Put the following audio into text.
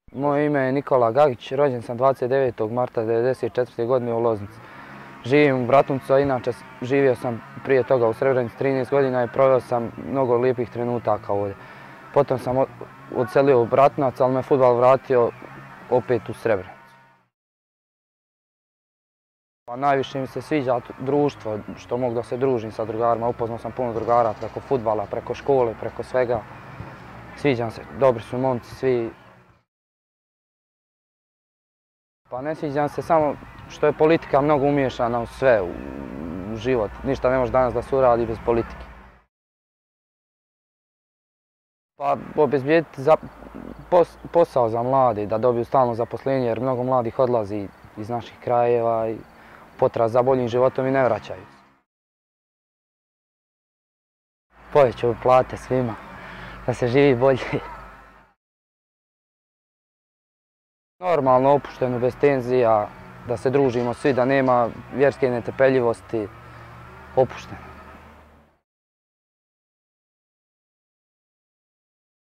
Moje ime je Nikola Gagić, rođen sam 29. marta 1994. godine u Loznici. Živim u Bratuncu, a inače živio sam prije toga u Srebrenici 13 godina i proveo sam mnogo lijepih trenutaka ovdje. Potom sam odselio u Bratunac, ali me fudbal vratio opet u Srebrenicu. Najviše mi se sviđa društvo, što mogu da se družim sa drugarima. Upoznao sam puno drugara preko fudbala, preko škole, preko svega. Sviđam se, dobri su momci svi. Pa ne sviđam se samo što je politika mnogo umiješana u sve, u život. Ništa ne može danas da se uradi bez politike. Pa obezbijediti posao za mlade, da dobiju stalno zaposlenje, jer mnogo mladih odlazi iz naših krajeva i potraže za boljim životom i ne vraćaju se. Povećaju plate svima, da se živi bolje. Normalno, opušteno, bez tenzija, da se družimo svi, da nema vjerske netrpeljivosti, opušteno.